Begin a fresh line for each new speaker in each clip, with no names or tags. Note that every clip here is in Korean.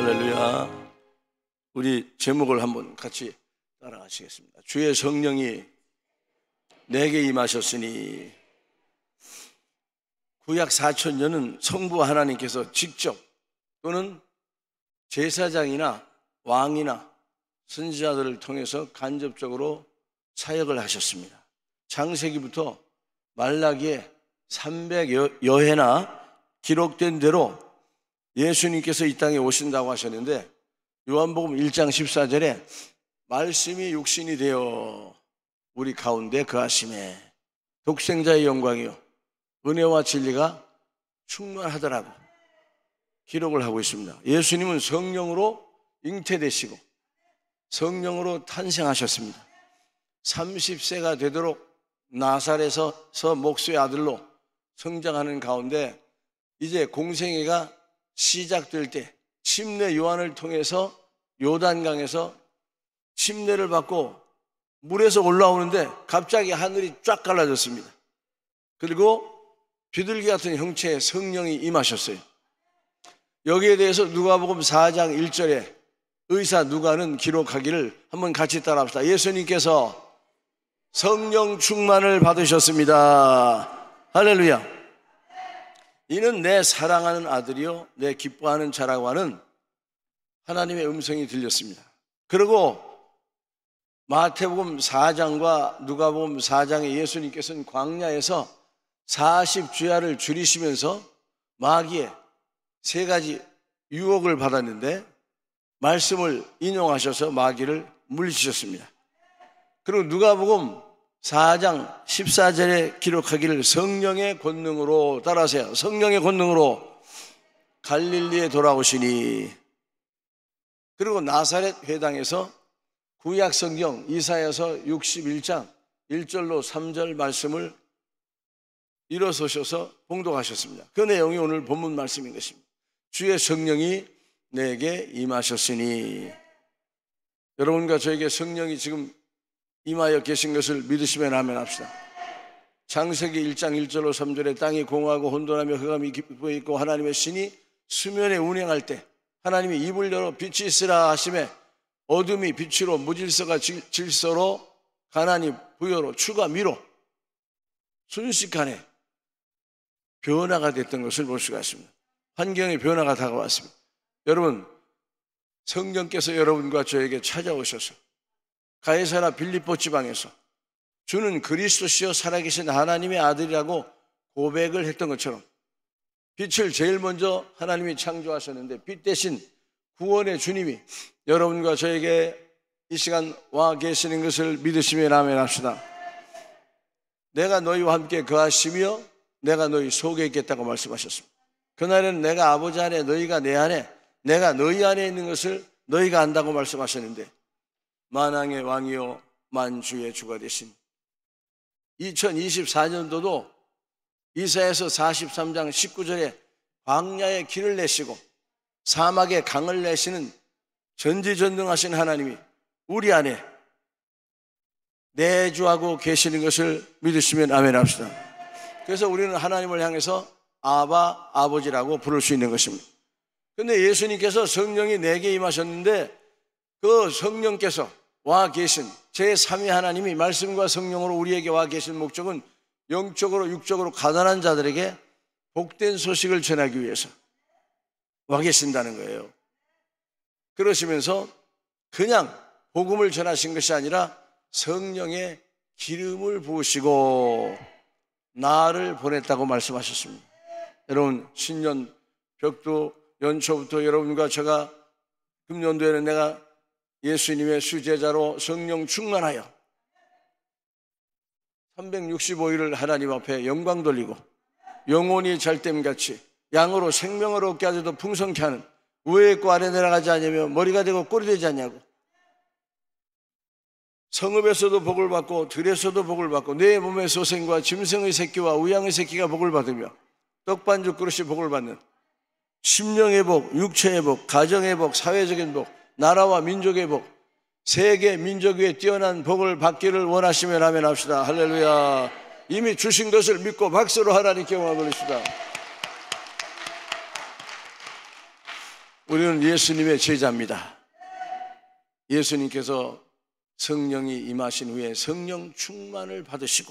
할렐루야. 우리 제목을 한번 같이 따라가시겠습니다. 주의 성령이 내게 임하셨으니. 구약 4000년은 성부 하나님께서 직접 또는 제사장이나 왕이나 선지자들을 통해서 간접적으로 사역을 하셨습니다. 창세기부터 말라기에 300여 회나 기록된 대로 예수님께서 이 땅에 오신다고 하셨는데, 요한복음 1장 14절에 말씀이 육신이 되어 우리 가운데 거하심에 독생자의 영광이요 은혜와 진리가 충만하더라고 기록을 하고 있습니다. 예수님은 성령으로 잉태되시고 성령으로 탄생하셨습니다. 30세가 되도록 나사렛에서 목수의 아들로 성장하는 가운데 이제 공생애가 시작될 때 침례 요한을 통해서 요단강에서 침례를 받고 물에서 올라오는데 갑자기 하늘이 쫙 갈라졌습니다. 그리고 비둘기 같은 형체의 성령이 임하셨어요. 여기에 대해서 누가복음 4장 1절에 의사 누가는 기록하기를 한번 같이 따라합시다. 예수님께서 성령 충만을 받으셨습니다. 할렐루야. 이는 내 사랑하는 아들이요 내 기뻐하는 자라고 하는 하나님의 음성이 들렸습니다. 그리고 마태복음 4장과 누가복음 4장에 예수님께서는 광야에서 40주야를 줄이시면서 마귀의 세 가지 유혹을 받았는데 말씀을 인용하셔서 마귀를 물리치셨습니다. 그리고 누가복음 4장 14절에 기록하기를 성령의 권능으로, 따라하세요, 성령의 권능으로 갈릴리에 돌아오시니. 그리고 나사렛 회당에서 구약 성경 이사야서 61장 1절로 3절 말씀을 일어서셔서 봉독하셨습니다. 그 내용이 오늘 본문 말씀인 것입니다. 주의 성령이 내게 임하셨으니. 여러분과 저에게 성령이 지금 임하여 계신 것을 믿으시면 아멘 합시다. 창세기 1장 1절로 3절에 땅이 공허하고 혼돈하며 흑암이 깊어 있고 하나님의 신이 수면에 운행할 때 하나님이 입을 열어 빛이 있으라 하심에 어둠이 빛으로 무질서가 질서로 가난이 부여로 추가 미로 순식간에 변화가 됐던 것을 볼 수가 있습니다. 환경의 변화가 다가왔습니다. 여러분, 성령께서 여러분과 저에게 찾아오셔서 가이사랴 빌립보 지방에서 주는 그리스도시요 살아계신 하나님의 아들이라고 고백을 했던 것처럼 빛을 제일 먼저 하나님이 창조하셨는데 빛 대신 구원의 주님이 여러분과 저에게 이 시간 와 계시는 것을 믿으시면 아멘 합시다. 내가 너희와 함께 거하시며 내가 너희 속에 있겠다고 말씀하셨습니다. 그날에는 내가 아버지 안에 너희가 내 안에 내가 너희 안에 있는 것을 너희가 안다고 말씀하셨는데, 만왕의 왕이요 만주의 주가 되신 2024년도도 이사야서 43장 19절에 광야에 길을 내시고 사막에 강을 내시는 전지전능하신 하나님이 우리 안에 내주하고 계시는 것을 믿으시면 아멘 합시다. 그래서 우리는 하나님을 향해서 아바, 아버지라고 부를 수 있는 것입니다. 그런데 예수님께서 성령이 내게 임하셨는데 그 성령께서 와 계신 제3위 하나님이 말씀과 성령으로 우리에게 와 계신 목적은 영적으로 육적으로 가난한 자들에게 복된 소식을 전하기 위해서 와 계신다는 거예요. 그러시면서 그냥 복음을 전하신 것이 아니라 성령의 기름을 부으시고 나를 보냈다고 말씀하셨습니다. 여러분, 신년 벽도 연초부터 여러분과 제가 금년도에는 내가 예수님의 수제자로 성령 충만하여 365일을 하나님 앞에 영광 돌리고 영혼이 잘됨같이 양으로 생명을 얻게 하셔도 풍성케 하는 위에 있고 아래 내려가지 않으며 머리가 되고 꼴이 되지 않냐고, 성읍에서도 복을 받고 들에서도 복을 받고 내 몸의 소생과 짐승의 새끼와 우양의 새끼가 복을 받으며 떡반죽 그릇이 복을 받는 심령의 복, 육체의 복, 가정의 복, 사회적인 복, 나라와 민족의 복, 세계 민족 위에 뛰어난 복을 받기를 원하시면 아멘 합시다. 할렐루야. 이미 주신 것을 믿고 박수로 하나님께 영광 돌립시다. 우리는 예수님의 제자입니다. 예수님께서 성령이 임하신 후에 성령 충만을 받으시고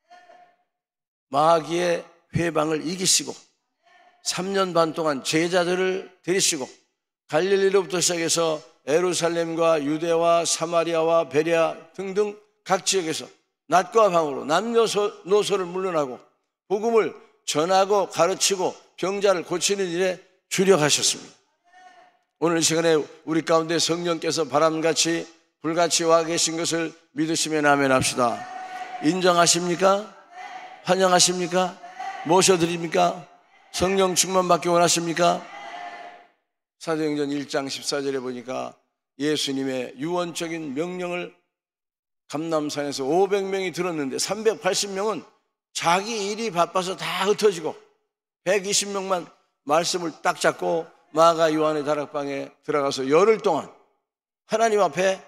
마귀의 회방을 이기시고 3년 반 동안 제자들을 데리시고 갈릴리로부터 시작해서 예루살렘과 유대와 사마리아와 베레아 등등 각 지역에서 낮과 밤으로 남녀노소를 물러나고 복음을 전하고 가르치고 병자를 고치는 일에 주력하셨습니다. 오늘 이 시간에 우리 가운데 성령께서 바람같이 불같이 와 계신 것을 믿으시면 아멘합시다. 인정하십니까? 환영하십니까? 모셔드립니까? 성령 충만 받기 원하십니까? 사도행전 1장 14절에 보니까 예수님의 유언적인 명령을 감람산에서 500명이 들었는데 380명은 자기 일이 바빠서 다 흩어지고 120명만 말씀을 딱 잡고 마가 요한의 다락방에 들어가서 열흘 동안 하나님 앞에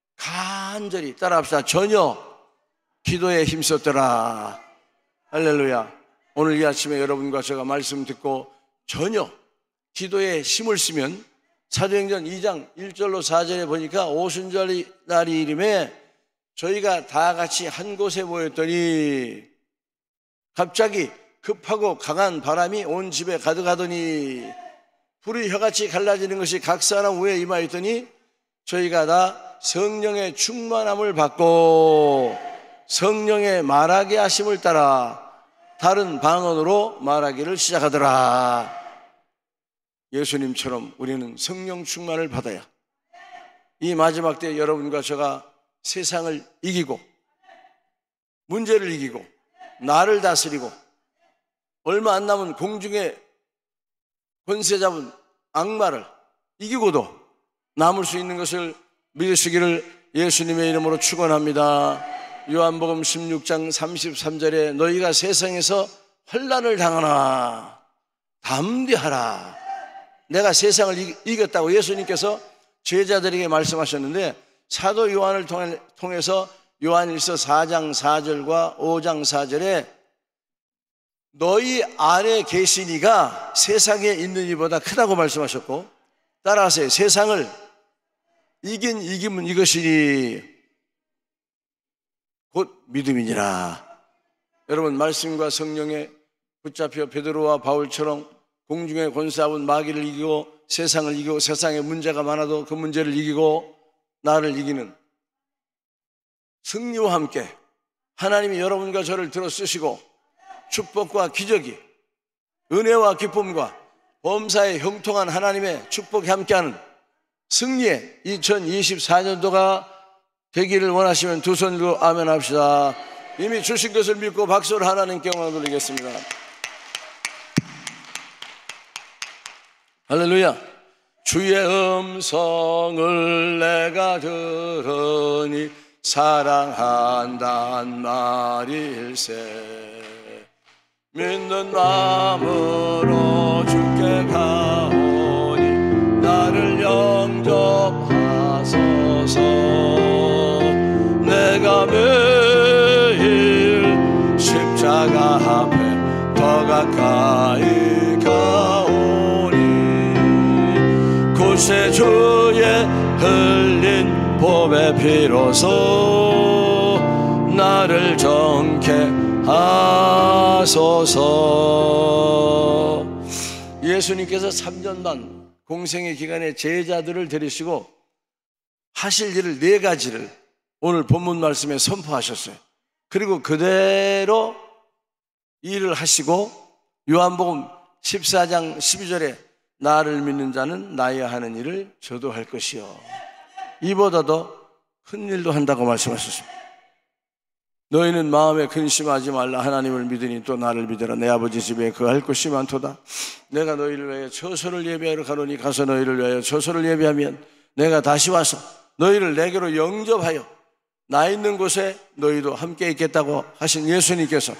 간절히 따라합시다. 전혀 기도에 힘썼더라. 할렐루야. 오늘 이 아침에 여러분과 제가 말씀 듣고 전혀 기도에 힘을 쓰면 사도행전 2장 1절로 4절에 보니까 오순절 날이 이름에 저희가 다 같이 한 곳에 모였더니 갑자기 급하고 강한 바람이 온 집에 가득하더니 불이 혀같이 갈라지는 것이 각 사람 위에 임하였더니 저희가 다 성령의 충만함을 받고 성령의 말하게 하심을 따라 다른 방언으로 말하기를 시작하더라. 예수님처럼 우리는 성령 충만을 받아야 이 마지막 때 여러분과 제가 세상을 이기고 문제를 이기고 나를 다스리고 얼마 안 남은 공중에 권세 잡은 악마를 이기고도 남을 수 있는 것을 믿으시기를 예수님의 이름으로 축원합니다. 요한복음 16장 33절에 너희가 세상에서 환난을 당하나 담대하라. 내가 세상을 이겼다고 예수님께서 제자들에게 말씀하셨는데 사도 요한을 통해서 요한일서 4장 4절과 5장 4절에 너희 안에 계신 이가 세상에 있는 이보다 크다고 말씀하셨고 따라하세요. 세상을 이긴 이김은 이것이니 곧 믿음이니라. 여러분 말씀과 성령에 붙잡혀 베드로와 바울처럼 공중에 권세하는 마귀를 이기고 세상을 이기고 세상에 문제가 많아도 그 문제를 이기고 나를 이기는 승리와 함께 하나님이 여러분과 저를 들어 쓰시고 축복과 기적이 은혜와 기쁨과 범사에 형통한 하나님의 축복이 함께하는 승리의 2024년도가 되기를 원하시면 두 손 들고 아멘 합시다. 이미 주신 것을 믿고 박수를 하나님께 영광 돌리겠습니다. 할렐루야. 주의 음성을 내가 들으니 사랑한단 말일세. 믿는 마음으로 주께 가오니 나를 영접하소서. 내가 매일 십자가 앞에 더 가까이 가오니 구세주의 흘린 보배 피로써 나를 정케 하소서. 예수님께서 3년 반 공생의 기간에 제자들을 데리시고 하실 일을 4가지를 오늘 본문 말씀에 선포하셨어요. 그리고 그대로 일을 하시고 요한복음 14장 12절에 나를 믿는 자는 나의 하는 일을 저도 할 것이요 이보다도 큰 일도 한다고 말씀하셨습니다. 너희는 마음에 근심하지 말라. 하나님을 믿으니 또 나를 믿으라. 내 아버지 집에 거할 곳이 많도다. 내가 너희를 위하여 처소를 예비하러 가노니 가서 너희를 위하여 처소를 예비하면 내가 다시 와서 너희를 내게로 영접하여 나 있는 곳에 너희도 함께 있겠다고 하신 예수님께서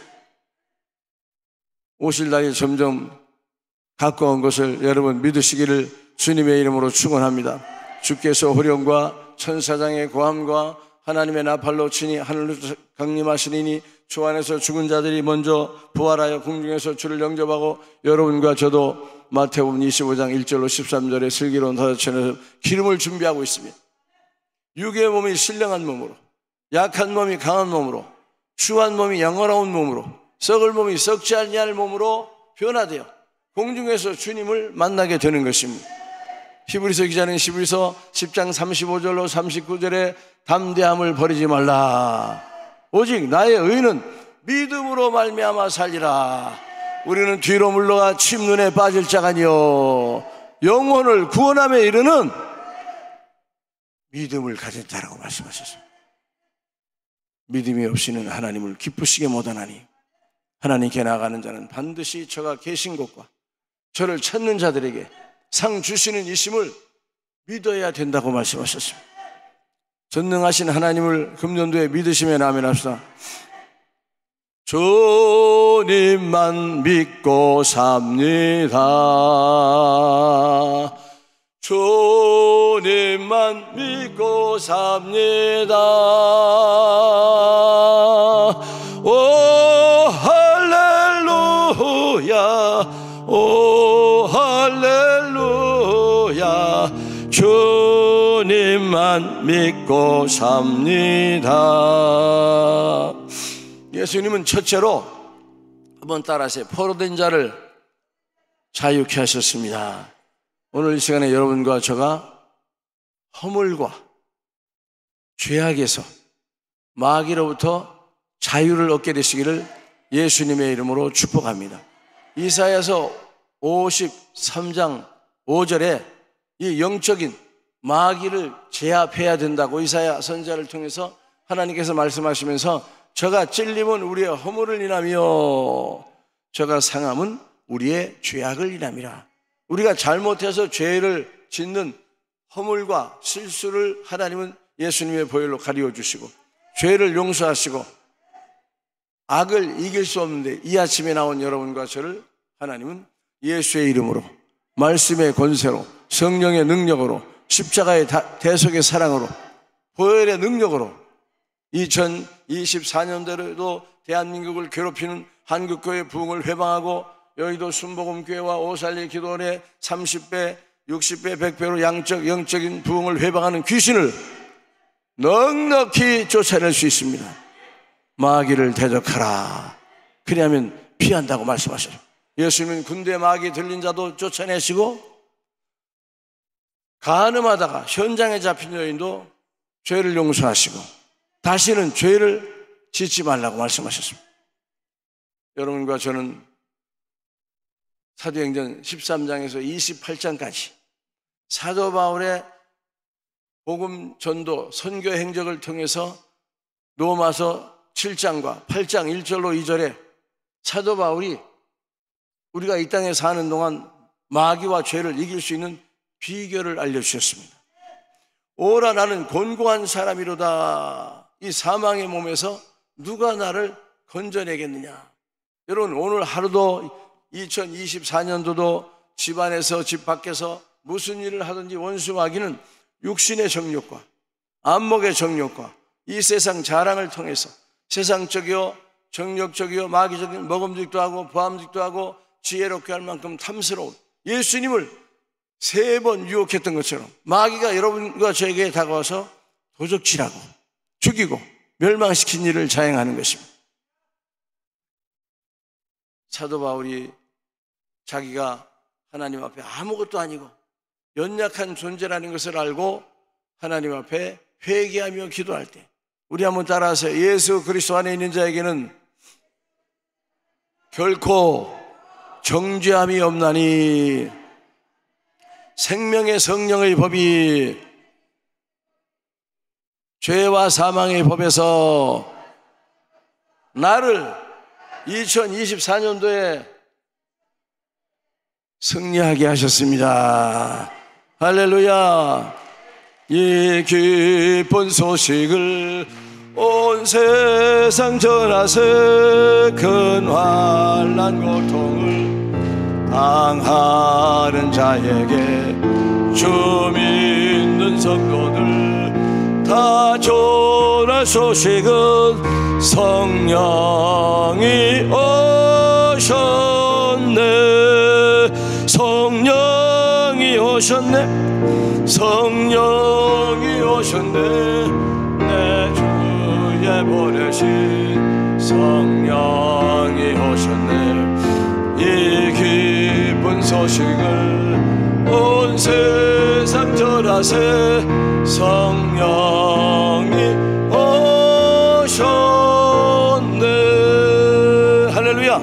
오실 날이 점점 가까운 것을 여러분 믿으시기를 주님의 이름으로 축원합니다. 주께서 호령과 천사장의 고함과 하나님의 나팔로 치니 하늘로 강림하시리니 주 안에서 죽은 자들이 먼저 부활하여 공중에서 주를 영접하고 여러분과 저도 마태복음 25장 1절로 13절의 슬기로운 다섯천에서 기름을 준비하고 있습니다. 육의 몸이 신령한 몸으로, 약한 몸이 강한 몸으로, 추한 몸이 영원한 몸으로, 썩을 몸이 썩지 아니할 몸으로 변화되어 공중에서 주님을 만나게 되는 것입니다. 히브리서 기자는 히브리서 10장 35절로 39절에 담대함을 버리지 말라. 오직 나의 의는 믿음으로 말미암아 살리라. 우리는 뒤로 물러가 침눈에 빠질 자가 아니요 영혼을 구원함에 이르는 믿음을 가진 자라고 말씀하셨습니다. 믿음이 없이는 하나님을 기쁘시게 못하나니 하나님께 나아가는 자는 반드시 저가 계신 곳과 저를 찾는 자들에게 상 주시는 이심을 믿어야 된다고 말씀하셨습니다. 전능하신 하나님을 금년도에 믿으시면 아멘합시다. 주님만 믿고 삽니다. 주님만 믿고 삽니다. 오 할렐루야, 오 할렐루야. 주님만 믿고 삽니다. 예수님은 첫째로 한번 따라하세요. 포로된 자를 자유케 하셨습니다. 오늘 이 시간에 여러분과 저가 허물과 죄악에서 마귀로부터 자유를 얻게 되시기를 예수님의 이름으로 축복합니다. 이사야서 53장 5절에 이 영적인 마귀를 제압해야 된다고 이사야 선지자를 통해서 하나님께서 말씀하시면서 저가 찔림은 우리의 허물을 인하며 저가 상함은 우리의 죄악을 인함이라. 우리가 잘못해서 죄를 짓는 허물과 실수를 하나님은 예수님의 보혈로 가리워 주시고 죄를 용서하시고 악을 이길 수 없는데 이 아침에 나온 여러분과 저를 하나님은 예수의 이름으로, 말씀의 권세로, 성령의 능력으로, 십자가의 대속의 사랑으로, 보혈의 능력으로 2024년도에도 대한민국을 괴롭히는 한국교회 부흥을 회방하고 여의도 순복음교회와 오살리 기도원의 30배, 60배, 100배로 양적, 영적인 부흥을 회방하는 귀신을 넉넉히 쫓아낼 수 있습니다. 마귀를 대적하라. 그리하면 피한다고 말씀하셨죠. 예수님은 군대 마귀 들린 자도 쫓아내시고 간음하다가 현장에 잡힌 여인도 죄를 용서하시고 다시는 죄를 짓지 말라고 말씀하셨습니다. 여러분과 저는 사도행전 13장에서 28장까지 사도 바울의 복음 전도 선교 행적을 통해서 로마서 7장과 8장 1절로 2절에 사도 바울이 우리가 이 땅에 사는 동안 마귀와 죄를 이길 수 있는 비결을 알려주셨습니다. 오라 나는 곤고한 사람이로다. 이 사망의 몸에서 누가 나를 건져내겠느냐. 여러분 오늘 하루도 2024년도도 집안에서 집 밖에서 무슨 일을 하든지 원수 마귀는 육신의 정욕과 안목의 정욕과 이 세상 자랑을 통해서 세상적이요 정욕적이요 마귀적인 먹음직도 하고 부함직도 하고 지혜롭게 할 만큼 탐스러운 예수님을 3번 유혹했던 것처럼 마귀가 여러분과 저에게 다가와서 도적질하고 죽이고 멸망시킨 일을 자행하는 것입니다. 사도 바울이 자기가 하나님 앞에 아무것도 아니고 연약한 존재라는 것을 알고 하나님 앞에 회개하며 기도할 때 우리 한번 따라하세요. 예수 그리스도 안에 있는 자에게는 결코 정죄함이 없나니 생명의 성령의 법이 죄와 사망의 법에서 나를 2024년도에 승리하게 하셨습니다. 할렐루야. 이 기쁜 소식을 온 세상 전하세. 큰 환난 고통을 당하는 자에게 주 믿는 성도들 다 전하세. 소식은 성령이 오셨네. 성령이 오셨네. 성령이 오셨네. 내 주에 보내신 성령이 오셨네. 이 기쁜 소식을 온 세상 전하세. 성령이 오셨네. 할렐루야.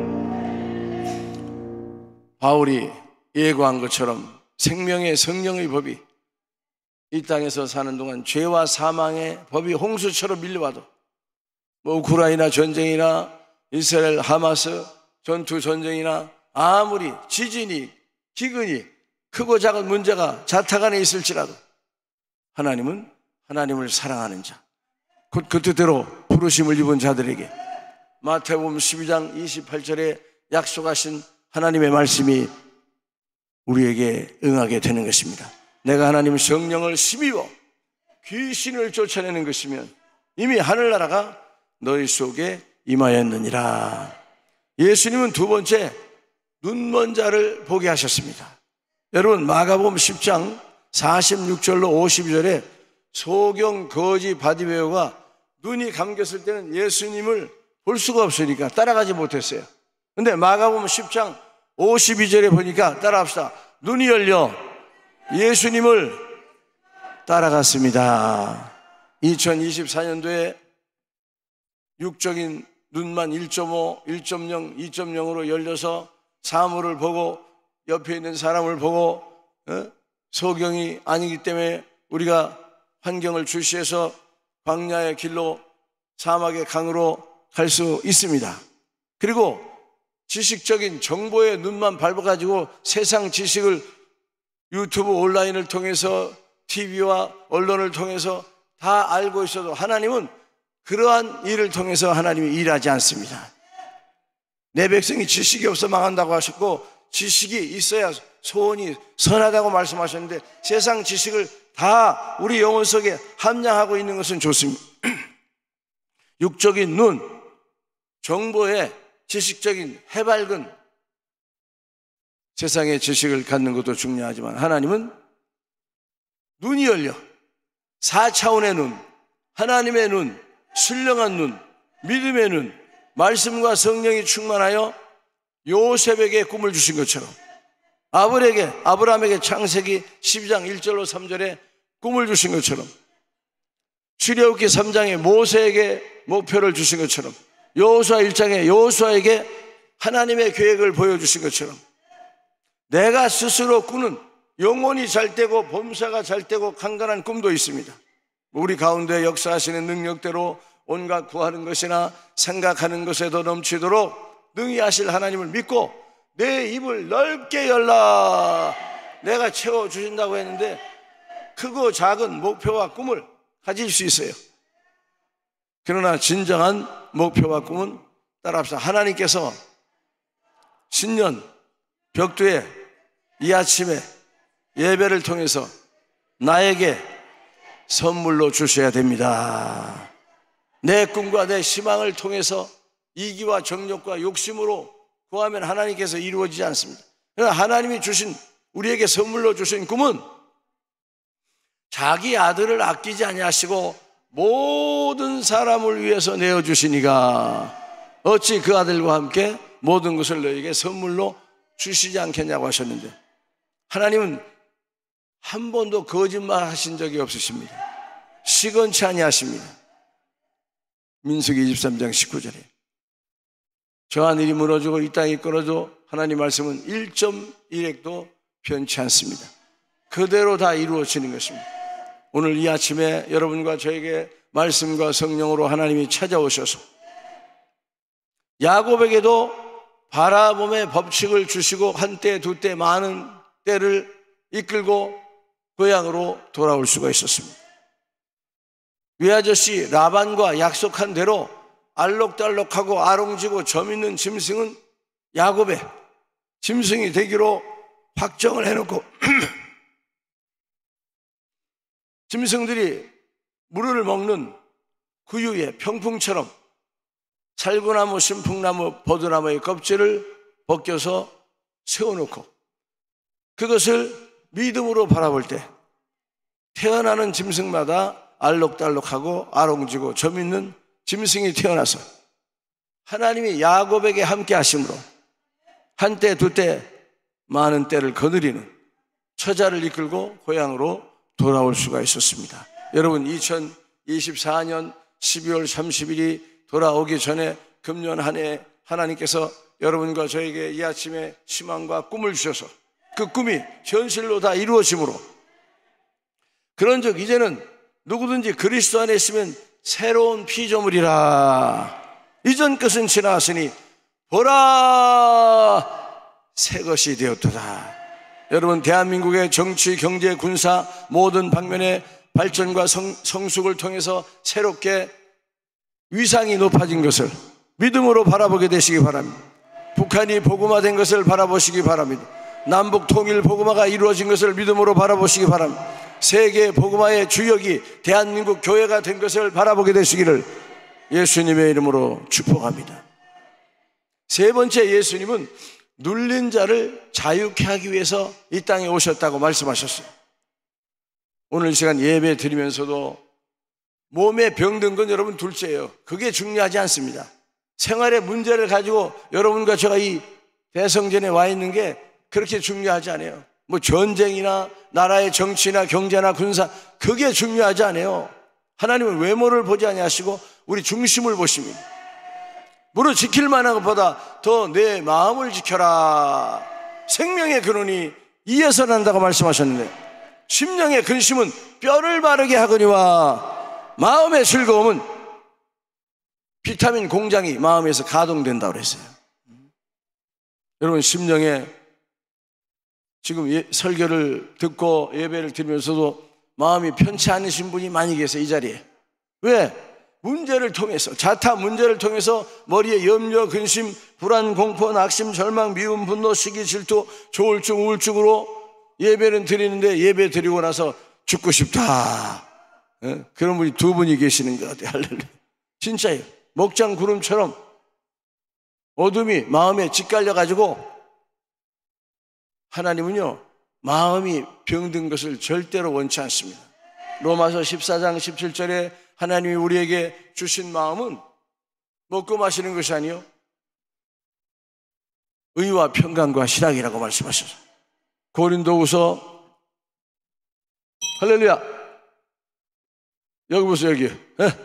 바울이 예고한 것처럼 생명의 성령의 법이 이 땅에서 사는 동안 죄와 사망의 법이 홍수처럼 밀려와도, 우크라이나 전쟁이나 이스라엘 하마스 전투 전쟁이나 아무리 지진이 기근이 크고 작은 문제가 자타간에 있을지라도 하나님은 하나님을 사랑하는 자, 곧 그 뜻대로 부르심을 입은 자들에게 마태복음 12장 28절에 약속하신 하나님의 말씀이 우리에게 응하게 되는 것입니다. 내가 하나님 성령을 힘입어 귀신을 쫓아내는 것이면 이미 하늘나라가 너희 속에 임하였느니라. 예수님은 두 번째 눈먼 자를 보게 하셨습니다. 여러분, 마가복음 10장 46절로 52절에 소경 거지 바디메오가 눈이 감겼을 때는 예수님을 볼 수가 없으니까 따라가지 못했어요. 근데 마가복음 10장 52절에 보니까, 따라합시다. 눈이 열려 예수님을 따라갔습니다. 2024년도에 육적인 눈만 1.5, 1.0, 2.0으로 열려서 사물을 보고 옆에 있는 사람을 보고 소경이 아니기 때문에 우리가 환경을 주시해서 광야의 길로 사막의 강으로 갈 수 있습니다. 그리고 지식적인 정보의 눈만 밟아가지고 세상 지식을 유튜브 온라인을 통해서 TV와 언론을 통해서 다 알고 있어도 하나님은 그러한 일을 통해서 하나님이 일하지 않습니다. 내 백성이 지식이 없어 망한다고 하셨고, 지식이 있어야 소원이 선하다고 말씀하셨는데 세상 지식을 다 우리 영혼 속에 함양하고 있는 것은 좋습니다. 육적인 눈, 정보에 지식적인 해맑은 세상의 지식을 갖는 것도 중요하지만 하나님은 눈이 열려 4차원의 눈, 하나님의 눈, 신령한 눈, 믿음의 눈, 말씀과 성령이 충만하여 요셉에게 꿈을 주신 것처럼 아브라함에게 창세기 12장 1절로 3절에 꿈을 주신 것처럼, 출애굽기 3장에 모세에게 목표를 주신 것처럼, 여호수아 1장에 여호수아에게 하나님의 계획을 보여주신 것처럼, 내가 스스로 꾸는 영혼이 잘되고 범사가 잘되고 강건한 꿈도 있습니다. 우리 가운데 역사하시는 능력대로 온갖 구하는 것이나 생각하는 것에 더 넘치도록 능히 하실 하나님을 믿고 내 입을 넓게 열라. 내가 채워주신다고 했는데 크고 작은 목표와 꿈을 가질 수 있어요. 그러나 진정한 목표와 꿈은 따라합시다. 하나님께서 신년 벽두에 이 아침에 예배를 통해서 나에게 선물로 주셔야 됩니다. 내 꿈과 내 희망을 통해서 이기와 정욕과 욕심으로 구하면 하나님께서 이루어지지 않습니다. 그러나 하나님이 주신, 우리에게 선물로 주신 꿈은 자기 아들을 아끼지 아니하시고 모든 사람을 위해서 내어주시니가 어찌 그 아들과 함께 모든 것을 너에게 선물로 주시지 않겠냐고 하셨는데, 하나님은 한 번도 거짓말 하신 적이 없으십니다. 시건치 아니하십니다. 민수기 23장 19절에 저 하늘이 무너지고 이 땅이 끊어져 하나님 말씀은 1.1핵도 변치 않습니다. 그대로 다 이루어지는 것입니다. 오늘 이 아침에 여러분과 저에게 말씀과 성령으로 하나님이 찾아오셔서 야곱에게도 바라봄의 법칙을 주시고 한때 두때 많은 때를 이끌고 고향으로 돌아올 수가 있었습니다. 외아저씨 라반과 약속한 대로 알록달록하고 아롱지고 점 있는 짐승은 야곱의 짐승이 되기로 확정을 해놓고 짐승들이 물을 먹는 구유에 평풍처럼 살구나무, 신풍나무, 버드나무의 껍질을 벗겨서 세워놓고 그것을 믿음으로 바라볼 때 태어나는 짐승마다 알록달록하고 아롱지고 점 있는 짐승이 태어나서 하나님이 야곱에게 함께 하심으로 한때 두때 많은 때를 거느리는 처자를 이끌고 고향으로 돌아올 수가 있었습니다. 여러분, 2024년 12월 30일이 돌아오기 전에 금년 한 해 하나님께서 여러분과 저에게 이 아침에 희망과 꿈을 주셔서 그 꿈이 현실로 다 이루어짐으로 그런즉 이제는 누구든지 그리스도 안에 있으면 새로운 피조물이라. 이전 것은 지나갔으니 보라 새 것이 되었도다. 여러분, 대한민국의 정치, 경제, 군사 모든 방면의 발전과 성숙을 통해서 새롭게 위상이 높아진 것을 믿음으로 바라보게 되시기 바랍니다. 북한이 복음화된 것을 바라보시기 바랍니다. 남북 통일 복음화가 이루어진 것을 믿음으로 바라보시기 바랍니다. 세계 복음화의 주역이 대한민국 교회가 된 것을 바라보게 되시기를 예수님의 이름으로 축복합니다. 세 번째, 예수님은 눌린 자를 자유케 하기 위해서 이 땅에 오셨다고 말씀하셨어요. 오늘 이 시간 예배 드리면서도 몸에 병든 건 여러분 둘째예요. 그게 중요하지 않습니다. 생활의 문제를 가지고 여러분과 제가 이 대성전에 와 있는 게 그렇게 중요하지 않아요. 뭐 전쟁이나 나라의 정치나 경제나 군사, 그게 중요하지 않아요. 하나님은 외모를 보지 아니하시고 우리 중심을 보십니다. 무릇 지킬 만한 것보다 더 내 마음을 지켜라. 생명의 근원이 이에서 난다고 말씀하셨는데, 심령의 근심은 뼈를 마르게 하거니와 마음의 즐거움은 비타민 공장이 마음에서 가동된다고 그랬어요. 여러분, 심령에 지금 설교를 듣고 예배를 드리면서도 마음이 편치 않으신 분이 많이 계세요. 이 자리에. 왜? 문제를 통해서, 자타 문제를 통해서 머리에 염려, 근심, 불안, 공포, 낙심, 절망, 미움, 분노, 시기, 질투, 조울증, 우울증으로 예배는 드리는데 예배 드리고 나서 죽고 싶다. 그런 분이 두 분이 계시는 것 같아요. 할렐루야. 진짜예요. 먹장 구름처럼 어둠이 마음에 짓갈려가지고, 하나님은요 마음이 병든 것을 절대로 원치 않습니다. 로마서 14장 17절에 하나님이 우리에게 주신 마음은 먹고 마시는 것이 아니요 의와 평강과 신앙이라고 말씀하셨어요. 고린도후서, 할렐루야, 여기 보세요. 여기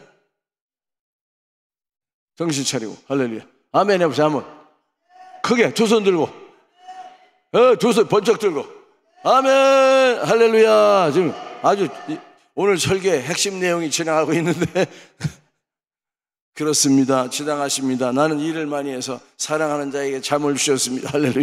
정신 차리고 할렐루야, 아멘 해보세요. 한번 크게 두 손 들고, 두 손 번쩍 들고 아멘, 할렐루야. 지금 아주 오늘 설계 핵심 내용이 지나가고 있는데 그렇습니다. 지나가십니다. 나는 일을 많이 해서 사랑하는 자에게 잠을 주셨습니다. 할렐루야.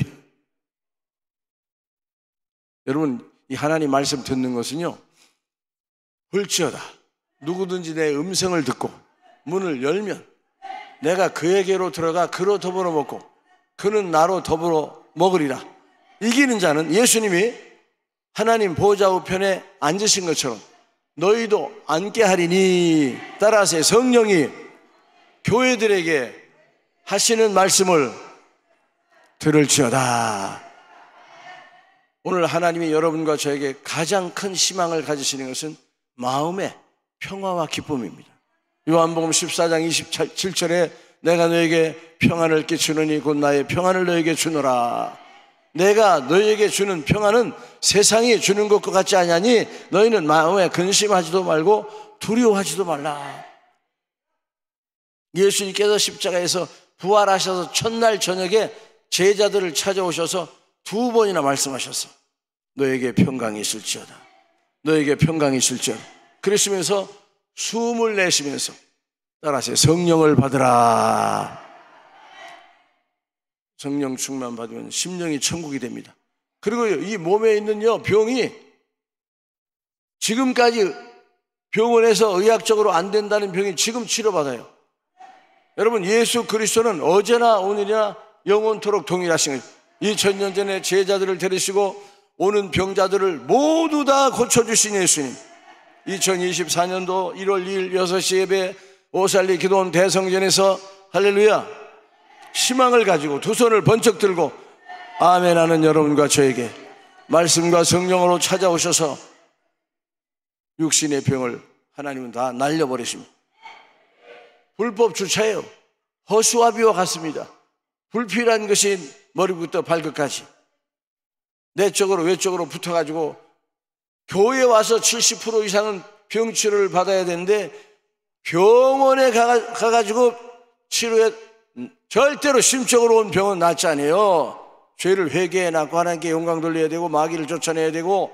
여러분, 이 하나님 말씀 듣는 것은요, 볼지어다 누구든지 내 음성을 듣고 문을 열면 내가 그에게로 들어가 그로 더불어 먹고 그는 나로 더불어 먹으리라. 이기는 자는, 예수님이 하나님 보좌 우편에 앉으신 것처럼 너희도 앉게 하리니. 따라서 성령이 교회들에게 하시는 말씀을 들을지어다. 오늘 하나님이 여러분과 저에게 가장 큰 희망을 가지시는 것은 마음의 평화와 기쁨입니다. 요한복음 14장 27절에 내가 너에게 평안을 끼치느니 곧 나의 평안을 너에게 주노라. 내가 너에게 주는 평안은 세상이 주는 것과 같지 아니하니 너희는 마음에 근심하지도 말고 두려워하지도 말라. 예수님께서 십자가에서 부활하셔서 첫날 저녁에 제자들을 찾아오셔서 두 번이나 말씀하셨어요. 너에게 평강이 있을지어다. 너에게 평강이 있을지어다. 그러시면서 숨을 내쉬면서 따라서 성령을 받으라. 성령 충만 받으면 심령이 천국이 됩니다. 그리고 이 몸에 있는 병이 지금까지 병원에서 의학적으로 안 된다는 병이 지금 치료받아요. 여러분, 예수 그리스도는 어제나 오늘이나 영원토록 동일하신 거예요. 2000년 전에 제자들을 데리시고 오는 병자들을 모두 다 고쳐주신 예수님, 2024년도 1월 2일 6시 예배 오살리 기도원 대성전에서 할렐루야 희망을 가지고 두 손을 번쩍 들고 아멘 하는 여러분과 저에게 말씀과 성령으로 찾아오셔서 육신의 병을 하나님은 다 날려버리십니다. 불법 주차예요. 허수와 비와 같습니다. 불필요한 것이 머리부터 발끝까지 내적으로 외적으로 붙어가지고 교회에 와서 70% 이상은 병치료를 받아야 되는데 병원에 가가지고 치료해 절대로 심적으로 온 병은 낫지 않아요. 죄를 회개해 놨고 하나님께 영광 돌려야 되고 마귀를 쫓아내야 되고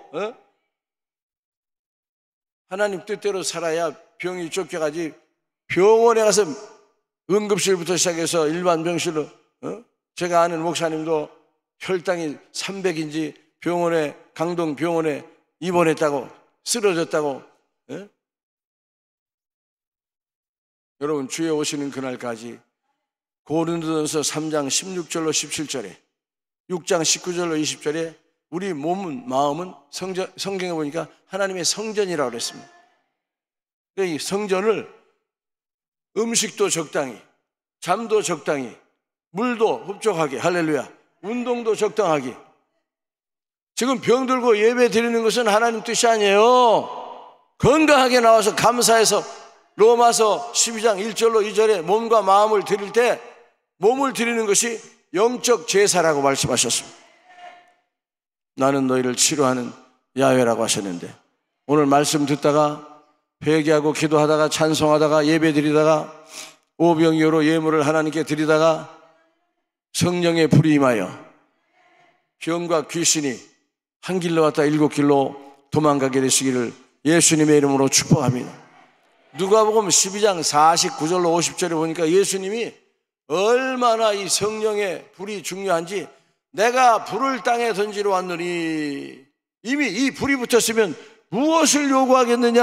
하나님 뜻대로 살아야 병이 쫓겨가지. 병원에 가서 응급실부터 시작해서 일반 병실로 제가 아는 목사님도 혈당이 300인지 병원에 강동 병원에 입원했다고 쓰러졌다고. 여러분 주에 오시는 그날까지 고린도전서 3장 16절로 17절에 6장 19절로 20절에 우리 몸은 마음은 성경에 보니까 하나님의 성전이라고 그랬습니다. 이 성전을 음식도 적당히, 잠도 적당히, 물도 흡족하게, 할렐루야, 운동도 적당하게. 지금 병들고 예배 드리는 것은 하나님 뜻이 아니에요. 건강하게 나와서 감사해서 로마서 12장 1절로 2절에 몸과 마음을 드릴 때 몸을 드리는 것이 영적 제사라고 말씀하셨습니다. 나는 너희를 치료하는 야훼라고 하셨는데 오늘 말씀 듣다가 회개하고 기도하다가 찬송하다가 예배드리다가 오병이어로 예물을 하나님께 드리다가 성령의 불이 임하여 병과 귀신이 한 길로 왔다 7길로 도망가게 되시기를 예수님의 이름으로 축복합니다. 누가복음 12장 49절로 50절에 보니까 예수님이 얼마나 이 성령의 불이 중요한지 내가 불을 땅에 던지러 왔느니 이미 이 불이 붙었으면 무엇을 요구하겠느냐.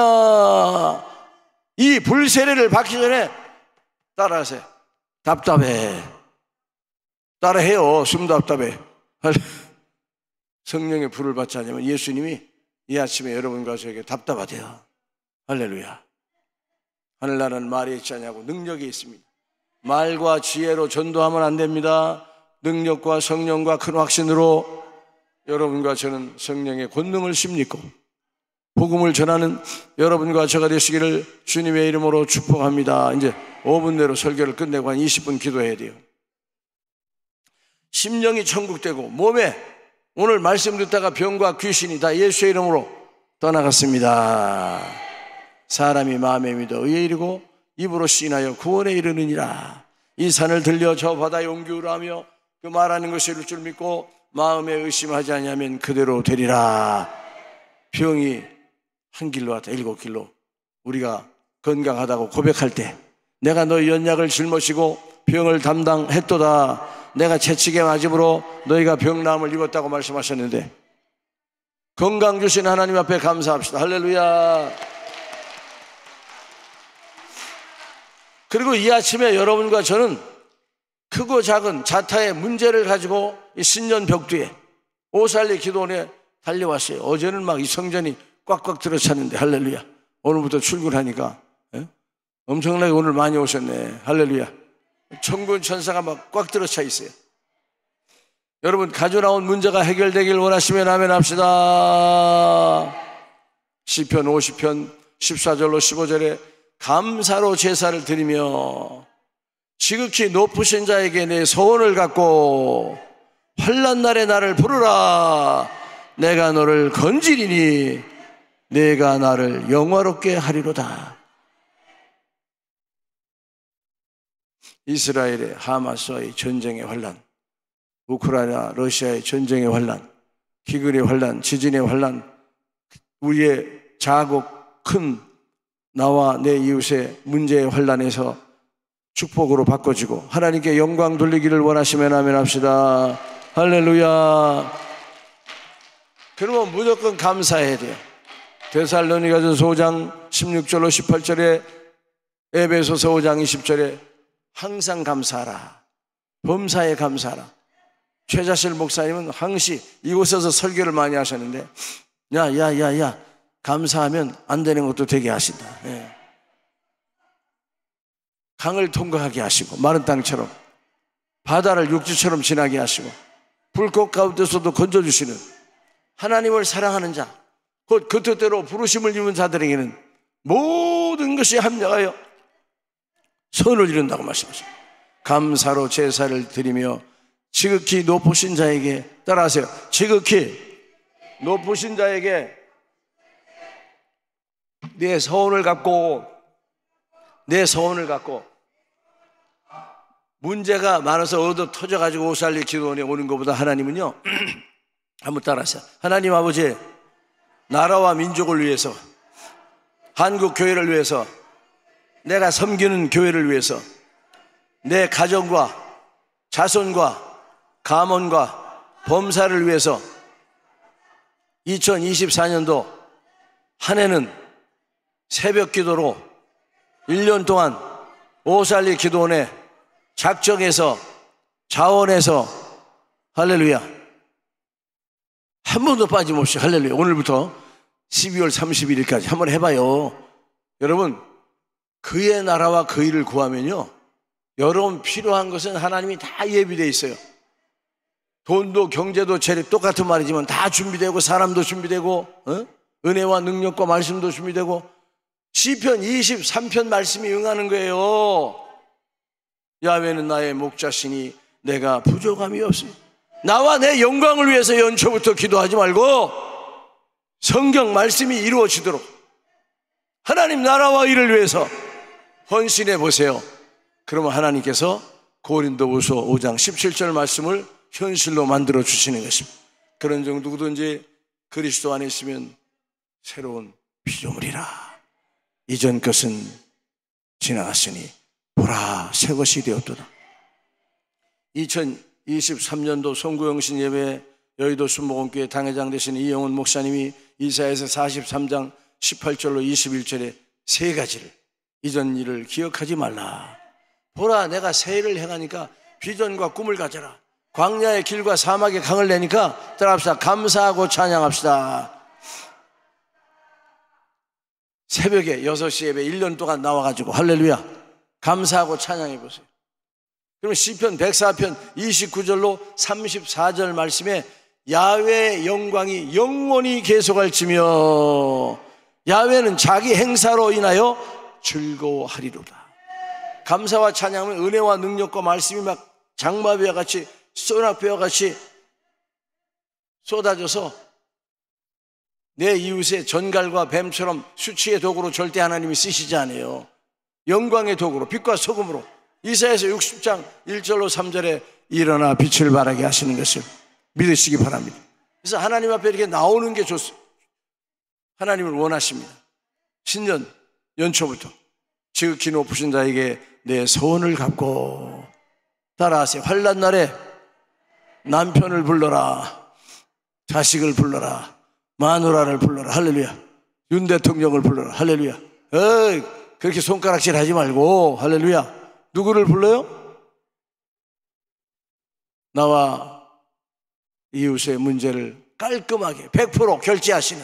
이 불 세례를 받기 전에 따라하세요. 답답해. 따라해요. 숨 답답해. 성령의 불을 받지 않으면 예수님이 이 아침에 여러분과 저에게 답답하대요. 할렐루야. 하늘나라는 말에 있지 않냐고 능력이 있습니다. 말과 지혜로 전도하면 안 됩니다. 능력과 성령과 큰 확신으로 여러분과 저는 성령의 권능을 심믿고 복음을 전하는 여러분과 저가 되시기를 주님의 이름으로 축복합니다. 이제 5분 내로 설교를 끝내고 한 20분 기도해야 돼요. 심령이 천국되고 몸에 오늘 말씀 듣다가 병과 귀신이 다 예수의 이름으로 떠나갔습니다. 사람이 마음에 믿어 의에 이르고 입으로 시인하여 구원에 이르느니라. 이 산을 들려 저 바다에 옮기우라 하며 그 말하는 것이 이룰 줄 믿고 마음에 의심하지 아니하면 그대로 되리라. 병이 한 길로 왔다 7길로 우리가 건강하다고 고백할 때 내가 너희 연약을 짊어지고 병을 담당했도다. 내가 채찍의 맞음으로 너희가 병나음을 입었다고 말씀하셨는데 건강 주신 하나님 앞에 감사합시다. 할렐루야. 그리고 이 아침에 여러분과 저는 크고 작은 자타의 문제를 가지고 이 신년 벽두에 오살리 기도원에 달려왔어요. 어제는 막 이 성전이 꽉꽉 들어찼는데 할렐루야. 오늘부터 출근하니까 엄청나게 오늘 많이 오셨네. 할렐루야. 천군 천사가 막 꽉 들어차 있어요. 여러분 가져 나온 문제가 해결되길 원하시면 아멘 합시다. 시편 50편 14절로 15절에 감사로 제사를 드리며 지극히 높으신 자에게 내 소원을 갖고 환난 날에 나를 부르라. 내가 너를 건지리니 내가 나를 영화롭게 하리로다. 이스라엘의 하마스와의 전쟁의 환난, 우크라이나 러시아의 전쟁의 환난, 기근의 환난, 지진의 환난, 우리의 자국 큰 나와 내 이웃의 문제의 환난에서 축복으로 바꿔지고 하나님께 영광 돌리기를 원하시면 아멘 합시다. 할렐루야. 그러면 무조건 감사해야 돼요. 데살로니가전서 5장 16절로 18절에 에베소서 5장 20절에 항상 감사하라. 범사에 감사하라. 최자실 목사님은 항시 이곳에서 설교를 많이 하셨는데 야 감사하면 안 되는 것도 되게 하신다. 예. 강을 통과하게 하시고 마른 땅처럼 바다를 육지처럼 지나게 하시고 불꽃 가운데서도 건져주시는 하나님을 사랑하는 자, 곧 그 뜻대로 부르심을 입은 자들에게는 모든 것이 합력하여 선을 이룬다고 말씀하십니다. 감사로 제사를 드리며 지극히 높으신 자에게, 따라하세요, 지극히 높으신 자에게 내 서원을 갖고 문제가 많아서 얻어 터져가지고 오살리 기도원에 오는 것보다 하나님은요 한번 따라하세요. 하나님 아버지, 나라와 민족을 위해서, 한국 교회를 위해서, 내가 섬기는 교회를 위해서, 내 가정과 자손과 가문과 범사를 위해서 2024년도 한 해는 새벽 기도로 1년 동안 오살리 기도원에 작정해서 자원해서 할렐루야 한 번도 빠짐없이 할렐루야 오늘부터 12월 31일까지 한번 해봐요. 여러분, 그의 나라와 그 일을 구하면요 여러분 필요한 것은 하나님이 다 예비되어 있어요. 돈도 경제도 재력 똑같은 말이지만 다 준비되고 사람도 준비되고 은혜와 능력과 말씀도 준비되고 시편 23편 말씀이 응하는 거예요. 야훼는 나의 목자시니 내가 부족함이 없으니. 나와 내 영광을 위해서 연초부터 기도하지 말고 성경 말씀이 이루어지도록 하나님 나라와 일을 위해서 헌신해 보세요. 그러면 하나님께서 고린도후서 5장 17절 말씀을 현실로 만들어 주시는 것입니다. 그런 종 누구든지 그리스도 안에 있으면 새로운 피조물이라. 이전 것은 지나갔으니 보라 새 것이 되었도다. 2023년도 송구영신 예배 여의도 순복음교회 당회장 되신 이영훈 목사님이 이사야서 43장 18절로 21절에 세 가지를, 이전 일을 기억하지 말라. 보라 내가 새 일을 행하니까 비전과 꿈을 가져라. 광야의 길과 사막의 강을 내니까 따라합시다. 감사하고 찬양합시다. 새벽에 6시 예배 1년 동안 나와가지고 할렐루야 감사하고 찬양해 보세요. 그러면 시편 104편 29절로 34절 말씀에 야훼의 영광이 영원히 계속할지며 야훼는 자기 행사로 인하여 즐거워하리로다. 감사와 찬양은 은혜와 능력과 말씀이 막 장마비와 같이 소낙비와 같이 쏟아져서 내 이웃의 전갈과 뱀처럼 수치의 도구로 절대 하나님이 쓰시지 않아요. 영광의 도구로 빛과 소금으로 이사야서 60장 1절로 3절에 일어나 빛을 발하게 하시는 것을 믿으시기 바랍니다. 그래서 하나님 앞에 이렇게 나오는 게 좋습니다. 하나님을 원하십니다. 신년 연초부터 지극히 높으신 자에게 내 소원을 갚고 따라하세요. 환난 날에 남편을 불러라, 자식을 불러라, 마누라를 불러라. 할렐루야. 윤 대통령을 불러라. 할렐루야. 그렇게 손가락질 하지 말고 할렐루야. 누구를 불러요? 나와 이웃의 문제를 깔끔하게 100% 결제하시는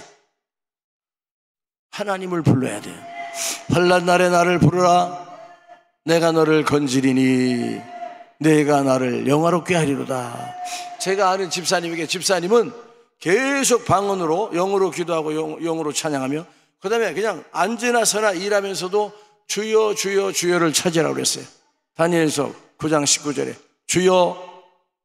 하나님을 불러야 돼요. 환난 날에 나를 부르라. 내가 너를 건지리니 내가 나를 영화롭게 하리로다. 제가 아는 집사님에게, 집사님은 계속 방언으로 영으로 기도하고 영으로 찬양하며 그 다음에 그냥 앉으나 서나 일하면서도 주여 주여 주여를 찾으라고 그랬어요. 다니엘서 9장 19절에 주여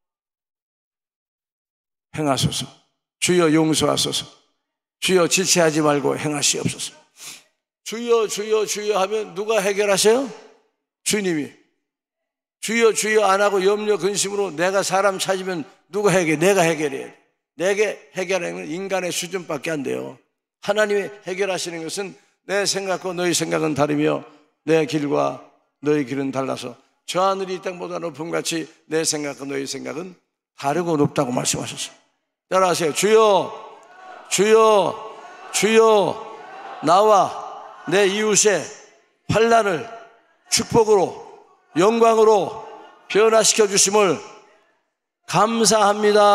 행하소서, 주여 용서하소서, 주여 지체하지 말고 행하시옵소서. 주여 주여 주여 하면 누가 해결하세요? 주님이. 주여 주여 안 하고 염려 근심으로 내가 사람 찾으면 누가 해결해? 내가 해결해야 돼. 내게 해결하는 인간의 수준밖에 안 돼요. 하나님이 해결하시는 것은 내 생각과 너희 생각은 다르며 내 길과 너희 길은 달라서 저 하늘이 이 땅보다 높음같이 내 생각과 너희 생각은 다르고 높다고 말씀하셨어요. 따라하세요. 주여 주여 주여 나와 내 이웃의 환난을 축복으로 영광으로 변화시켜 주심을 감사합니다.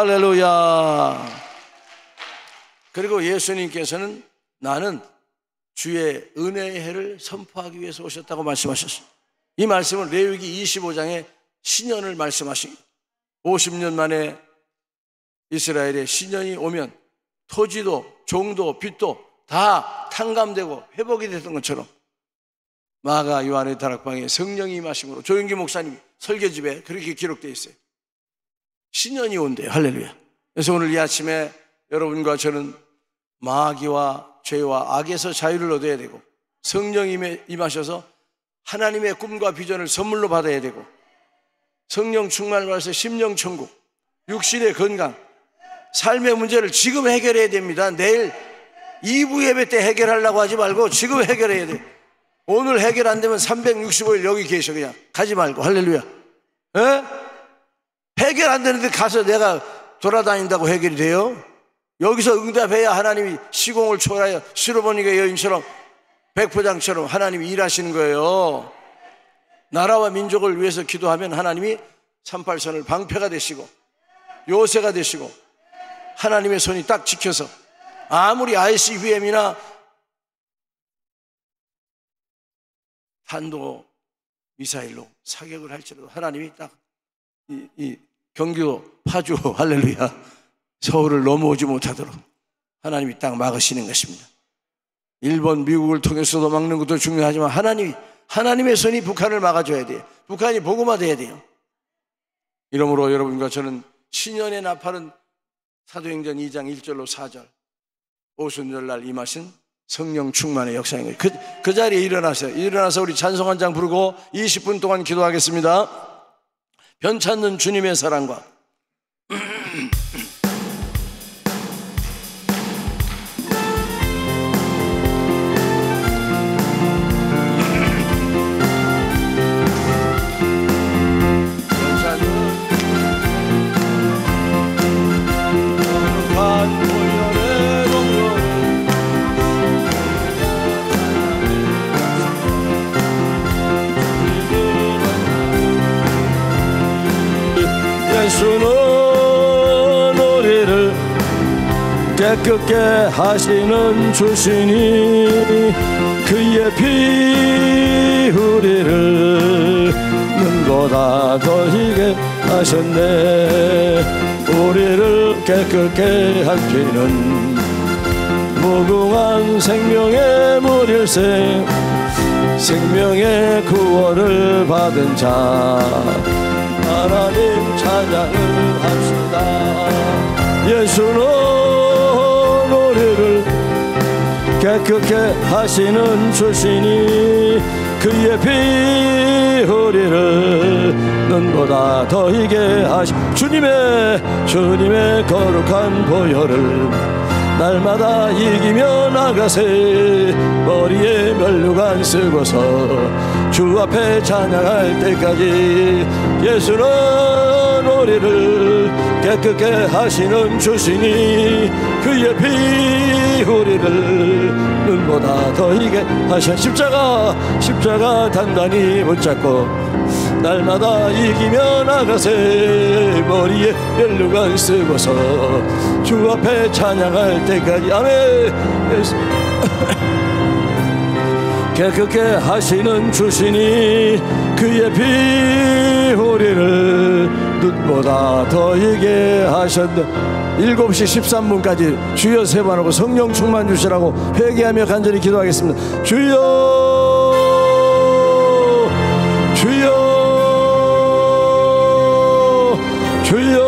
할렐루야. 그리고 예수님께서는 나는 주의 은혜의 해를 선포하기 위해서 오셨다고 말씀하셨습니다. 이 말씀은 레위기 25장에 신년을 말씀하십니다. 50년 만에 이스라엘의 신년이 오면 토지도 종도 빚도 다 탕감되고 회복이 됐던 것처럼 마가 요한의 다락방에 성령이 임하심으로 조영기 목사님 설교집에 그렇게 기록되어 있어요. 신년이 온대요. 할렐루야. 그래서 오늘 이 아침에 여러분과 저는 마귀와 죄와 악에서 자유를 얻어야 되고 성령이 임하셔서 하나님의 꿈과 비전을 선물로 받아야 되고 성령 충만을 받아서 심령 천국, 육신의 건강, 삶의 문제를 지금 해결해야 됩니다. 내일 2부 예배 때 해결하려고 하지 말고 지금 해결해야 돼요. 오늘 해결 안 되면 365일 여기 계셔. 그냥 가지 말고. 할렐루야. 에? 해결 안 되는데 가서 내가 돌아다닌다고 해결이 돼요? 여기서 응답해야 하나님이 시공을 초월하여 시로보니가 여인처럼 백포장처럼 하나님이 일하시는 거예요. 나라와 민족을 위해서 기도하면 하나님이 38선을 방패가 되시고 요새가 되시고 하나님의 손이 딱 지켜서 아무리 ICBM이나 탄도 미사일로 사격을 할지라도 하나님이 딱 이 경기도 파주 할렐루야 서울을 넘어오지 못하도록 하나님이 딱 막으시는 것입니다. 일본, 미국을 통해서도 막는 것도 중요하지만 하나님의 손이 북한을 막아줘야 돼요. 북한이 복음화돼야 돼요. 이러므로 여러분과 저는 신년의 나팔은 사도행전 2장 1절로 4절 오순절날 임하신 성령 충만의 역사인 거예요. 그 자리에 일어나세요. 일어나서 우리 찬송 한 장 부르고 20분 동안 기도하겠습니다. 변찮는 주님의 사랑과
예수는 우리를 깨끗게 하시는 주시니 그의 피 우리를 눈보다 더 희게 하셨네. 우리를 깨끗게 한 피는 무궁한 생명의 물일세. 생명의 구원을 받은 자 하나님 찬양을 합시다. 예수는 우리를 깨끗게 하시는 주시니 그의 피 우리를 눈보다 더 희게 하시. 주님의 거룩한 보혈을 날마다 이기며 나가세. 머리에 면류관 쓰고서 주 앞에 찬양할 때까지. 예수는 우리를 깨끗게 하시는 주시니 그의 피 우리를 눈보다 더 희게 하셔. 십자가 단단히 붙잡고 날마다 이기며 나가세. 머리에 면류관 쓰고서 주 앞에 찬양할 때까지. 아멘. 예수. 깨끗게 하시는 주시니 그의 피 우리를 눈보다 더 희게 하셨네. 7시 13분까지 주여 세 번 하고 성령 충만 주시라고 회개하며 간절히 기도하겠습니다. 주여 주여 주여